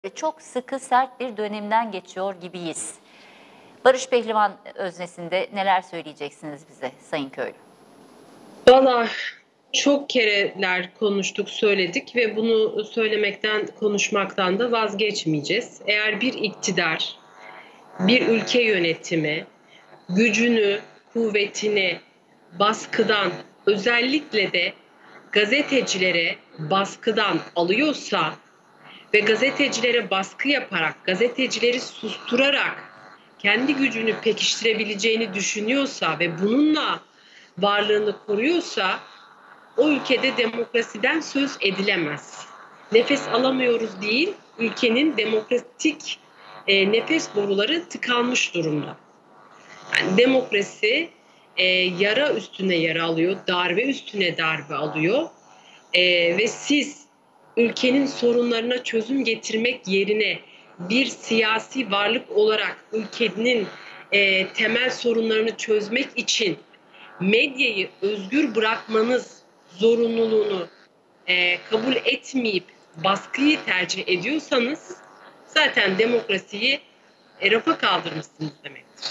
Çok sıkı, sert bir dönemden geçiyor gibiyiz. Barış Pehlivan öznesinde neler söyleyeceksiniz bize Sayın Köylü? Valla çok kereler konuştuk, söyledik ve bunu söylemekten, konuşmaktan da vazgeçmeyeceğiz. Eğer bir iktidar, bir ülke yönetimi gücünü, kuvvetini baskıdan, özellikle de gazetecilere baskıdan alıyorsa ve gazetecilere baskı yaparak, gazetecileri susturarak kendi gücünü pekiştirebileceğini düşünüyorsa ve bununla varlığını koruyorsa o ülkede demokrasiden söz edilemez. Nefes alamıyoruz değil, ülkenin demokratik nefes boruları tıkanmış durumda. Yani demokrasi yara üstüne yara alıyor, darbe üstüne darbe alıyor. Ve siz ülkenin sorunlarına çözüm getirmek yerine bir siyasi varlık olarak ülkenin temel sorunlarını çözmek için medyayı özgür bırakmanız zorunluluğunu kabul etmeyip baskıyı tercih ediyorsanız zaten demokrasiyi rafa kaldırmışsınız demektir.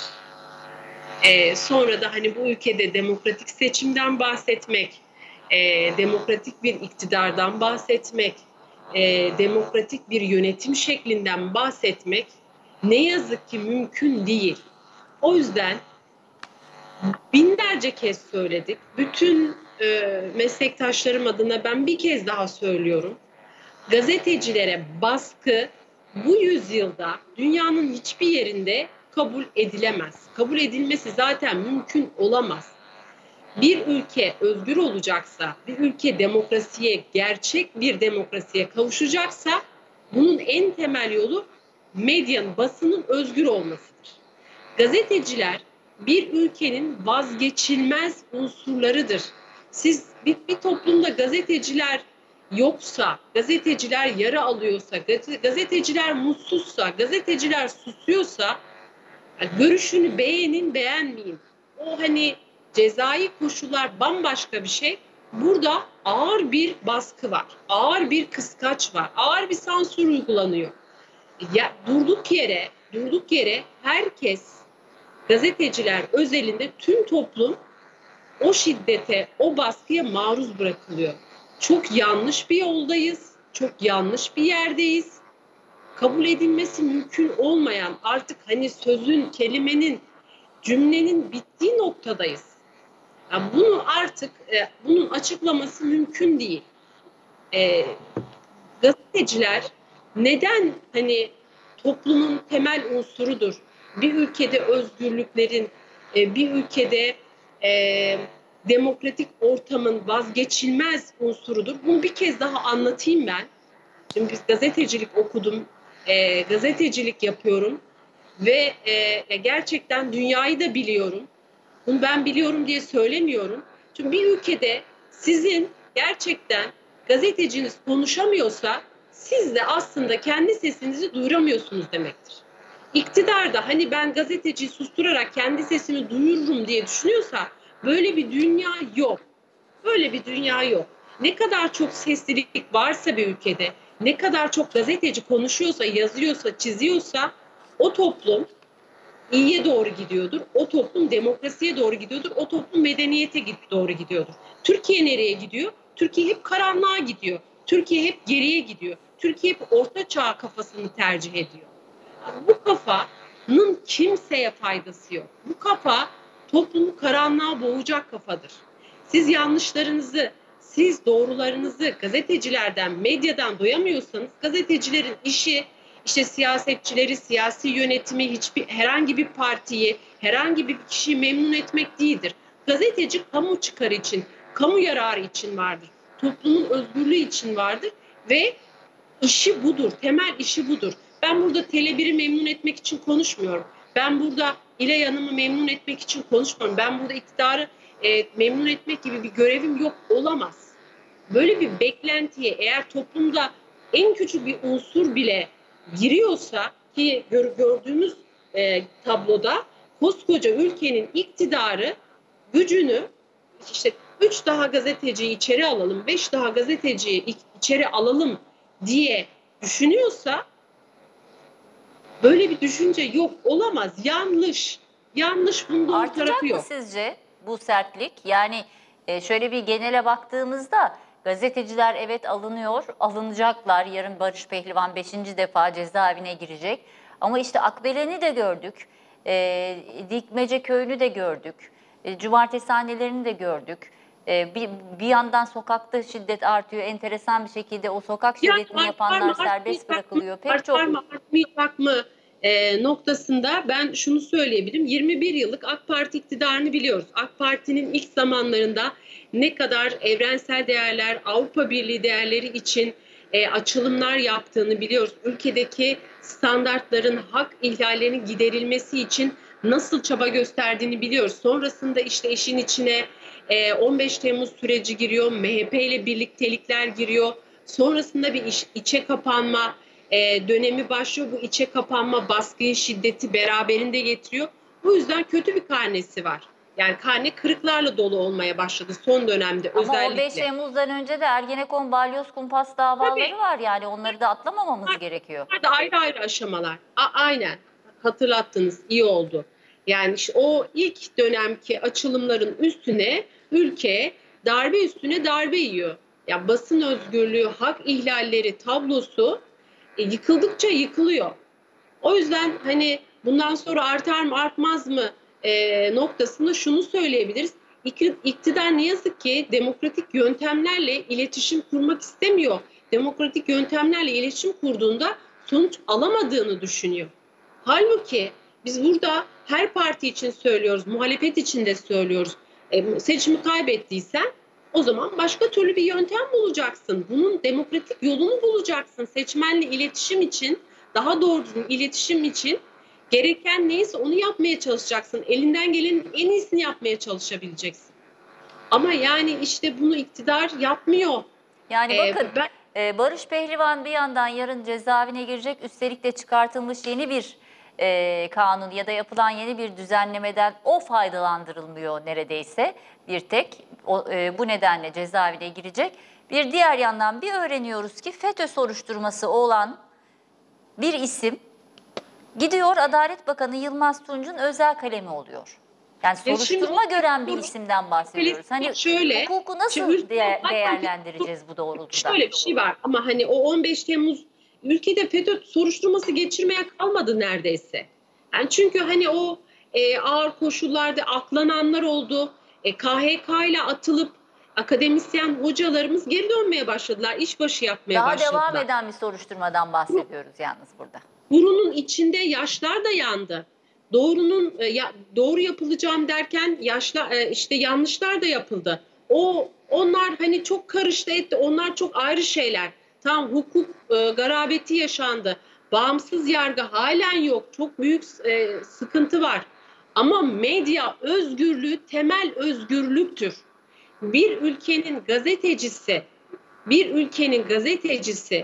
Sonra da hani bu ülkede demokratik seçimden bahsetmek, demokratik bir iktidardan bahsetmek, demokratik bir yönetim şeklinden bahsetmek ne yazık ki mümkün değil. O yüzden binlerce kez söyledik. Bütün meslektaşlarım adına ben bir kez daha söylüyorum. Gazetecilere baskı bu yüzyılda dünyanın hiçbir yerinde kabul edilemez. Kabul edilmesi zaten mümkün olamaz. Bir ülke özgür olacaksa, bir ülke demokrasiye, gerçek bir demokrasiye kavuşacaksa bunun en temel yolu medyanın, basının özgür olmasıdır. Gazeteciler bir ülkenin vazgeçilmez unsurlarıdır. Siz bir toplumda gazeteciler yoksa, gazeteciler yara alıyorsa, gazeteciler mutsuzsa, gazeteciler susuyorsa görüşünü beğenin beğenmeyin. O hani cezai koşullar bambaşka bir şey. Burada ağır bir baskı var. Ağır bir kıskaç var. Ağır bir sansür uygulanıyor. Ya durduk yere herkes gazeteciler özelinde tüm toplum o şiddete, o baskıya maruz bırakılıyor. Çok yanlış bir yoldayız. Çok yanlış bir yerdeyiz. Kabul edilmesi mümkün olmayan artık hani sözün, kelimenin, cümlenin bittiği noktadayız. Yani bunu artık bunun açıklaması mümkün değil. Gazeteciler neden hani toplumun temel unsurudur? Bir ülkede özgürlüklerin, bir ülkede demokratik ortamın vazgeçilmez unsurudur. Bunu bir kez daha anlatayım ben. Şimdi biz gazetecilik okudum, gazetecilik yapıyorum ve gerçekten dünyayı da biliyorum. Bunu ben biliyorum diye söylemiyorum. Çünkü bir ülkede sizin gerçekten gazeteciniz konuşamıyorsa siz de aslında kendi sesinizi duyuramıyorsunuz demektir. İktidar da hani ben gazeteciyi susturarak kendi sesimi duyururum diye düşünüyorsa böyle bir dünya yok. Böyle bir dünya yok. Ne kadar çok seslilik varsa bir ülkede, ne kadar çok gazeteci konuşuyorsa, yazıyorsa, çiziyorsa o toplum iyiye doğru gidiyordur. O toplum demokrasiye doğru gidiyordur. O toplum medeniyete doğru gidiyordur. Türkiye nereye gidiyor? Türkiye hep karanlığa gidiyor. Türkiye hep geriye gidiyor. Türkiye hep orta çağ kafasını tercih ediyor. Bu kafanın kimseye faydası yok. Bu kafa toplumu karanlığa boğacak kafadır. Siz yanlışlarınızı, siz doğrularınızı gazetecilerden, medyadan duyamıyorsanız gazetecilerin işi işte siyasetçileri, siyasi yönetimi, herhangi bir partiyi, herhangi bir kişiyi memnun etmek değildir. Gazeteci kamu çıkarı için, kamu yararı için vardır. Toplumun özgürlüğü için vardır ve işi budur, temel işi budur. Ben burada Tele1'i memnun etmek için konuşmuyorum. Ben burada İlay Hanım'ı memnun etmek için konuşmuyorum. Ben burada iktidarı memnun etmek gibi bir görevim yok, olamaz. Böyle bir beklentiye eğer toplumda en küçük bir unsur bile giriyorsa ki gördüğümüz tabloda koskoca ülkenin iktidarı gücünü işte 3 daha gazeteciyi içeri alalım, 5 daha gazeteciyi içeri alalım diye düşünüyorsa Böyle bir düşünce yok, olamaz. Yanlış. Yanlış, bunun doğru tarafı Artacak mı yok. sizce bu sertlik? Yani şöyle bir genele baktığımızda gazeteciler evet alınıyor, alınacaklar. Yarın Barış Pehlivan 5. defa cezaevine girecek. Ama işte Akbelen'i de gördük, Dikmece Köyü'nü de gördük, cumartesihanelerini de gördük. Bir yandan sokakta şiddet artıyor, enteresan bir şekilde o sokak Yani şiddetini artar mı, yapanlar serbest artmayacak mı, bırakılıyor. Pek artar çok mı, artmayacak mı noktasında ben şunu söyleyebilirim. 21 yıllık AK Parti iktidarını biliyoruz. AK Parti'nin ilk zamanlarında ne kadar evrensel değerler, Avrupa Birliği değerleri için açılımlar yaptığını biliyoruz. Ülkedeki standartların, hak ihlallerinin giderilmesi için nasıl çaba gösterdiğini biliyoruz. Sonrasında işte işin içine 15 Temmuz süreci giriyor, MHP ile birliktelikler giriyor. Sonrasında bir içe kapanma dönemi başlıyor. Bu içe kapanma baskıyı, şiddeti beraberinde getiriyor. Bu yüzden kötü bir karnesi var. Yani karne kırıklarla dolu olmaya başladı son dönemde ama 15 özellikle. Temmuz'dan önce de Ergenekon, Balyoz, Kumpas davaları Tabii var. Yani onları da atlamamamız gerekiyor. bunlar da ayrı ayrı aşamalar. Aynen hatırlattınız, iyi oldu. Yani işte o ilk dönemki açılımların üstüne ülke darbe üstüne darbe yiyor. Ya basın özgürlüğü, hak ihlalleri tablosu yıkıldıkça yıkılıyor. O yüzden hani bundan sonra artar mı artmaz mı noktasında şunu söyleyebiliriz. İktidar ne yazık ki demokratik yöntemlerle iletişim kurmak istemiyor. Demokratik yöntemlerle iletişim kurduğunda sonuç alamadığını düşünüyor. Halbuki biz burada her parti için söylüyoruz, muhalefet için de söylüyoruz. Seçimi kaybettiysen o zaman başka türlü bir yöntem bulacaksın. Bunun demokratik yolunu bulacaksın. Seçmenle iletişim için, daha doğru iletişim için gereken neyse onu yapmaya çalışacaksın. Elinden gelenin en iyisini yapmaya çalışabileceksin. Ama yani işte bunu iktidar yapmıyor. Yani bakın Ben Barış Pehlivan bir yandan yarın cezaevine girecek. Üstelik de çıkartılmış yeni bir kanun ya da yapılan yeni bir düzenlemeden o faydalandırılmıyor neredeyse bir tek. Bu nedenle cezaevine girecek. Bir diğer yandan bir öğreniyoruz ki FETÖ soruşturması olan bir isim gidiyor Adalet Bakanı Yılmaz Tunç'un özel kalemi oluyor. Yani şimdi soruşturma gören bir isimden bahsediyoruz. Hani şöyle, hukuku şimdi nasıl zaten değerlendireceğiz bu doğrultuda? şöyle bir şey var ama hani o 15 Temmuz ülkede FETÖ soruşturması geçirmeye kalmadı neredeyse. Yani çünkü hani o ağır koşullarda aklananlar oldu. KHK ile atılıp akademisyen hocalarımız geri dönmeye başladılar. İşbaşı yapmaya Daha devam başladılar. eden bir soruşturmadan bahsediyoruz yalnız burada. Burunun içinde yaşlar da yandı. Doğru yapılacağım derken işte yanlışlar da yapıldı. Onlar hani çok karıştı etti. Onlar çok ayrı şeyler. Tam hukuk garabeti yaşandı. Bağımsız yargı halen yok. Çok büyük sıkıntı var. Ama medya özgürlüğü temel özgürlüktür. Bir ülkenin gazetecisi, bir ülkenin gazetecisi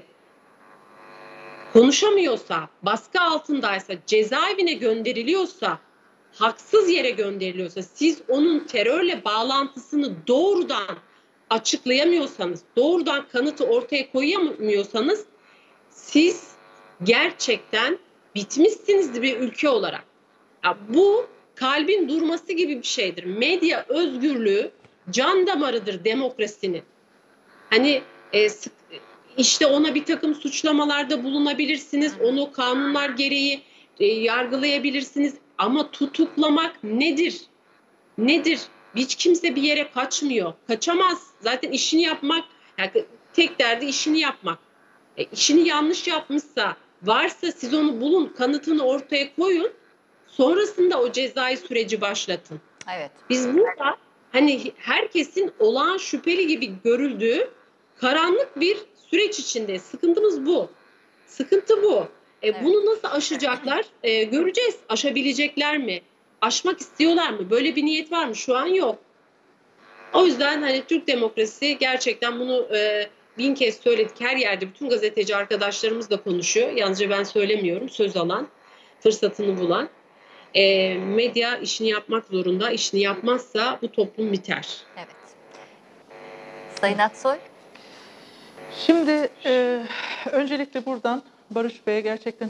konuşamıyorsa, baskı altındaysa, cezaevine gönderiliyorsa, haksız yere gönderiliyorsa, siz onun terörle bağlantısını doğrudan açıklayamıyorsanız, doğrudan kanıtı ortaya koyamıyorsanız siz gerçekten bitmişsiniz bir ülke olarak. Ya bu kalbin durması gibi bir şeydir. Medya özgürlüğü can damarıdır demokrasinin. Hani işte ona bir takım suçlamalarda bulunabilirsiniz. Onu kanunlar gereği yargılayabilirsiniz. Ama tutuklamak nedir? Nedir? Hiç kimse bir yere kaçmıyor. Kaçamaz. Zaten işini yapmak, yani tek derdi işini yapmak. İşini yanlış yapmışsa, varsa siz onu bulun, kanıtını ortaya koyun. Sonrasında o cezai süreci başlatın. Evet. Biz burada hani herkesin olağan şüpheli gibi görüldüğü karanlık bir süreç içinde. Sıkıntımız bu. Sıkıntı bu. Evet. Bunu nasıl aşacaklar? Göreceğiz. Aşabilecekler mi? Aşmak istiyorlar mı? Böyle bir niyet var mı? Şu an yok. O yüzden hani Türk demokrasisi gerçekten bunu 1000 kez söyledik. Her yerde bütün gazeteci arkadaşlarımız da konuşuyor. Yalnızca ben söylemiyorum. Söz alan, fırsatını bulan. Medya işini yapmak zorunda. İşini yapmazsa bu toplum biter. Evet. Sayın Aksoy? Şimdi öncelikle buradan Barış Bey'e gerçekten